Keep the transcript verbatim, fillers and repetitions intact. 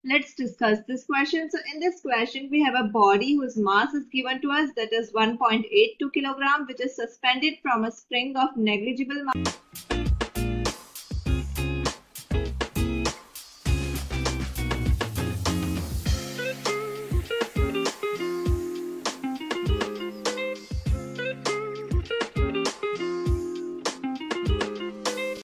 Let's discuss this question. So in this question, we have a body whose mass is given to us, that is one point eight two kilogram, which is suspended from a spring of negligible mass.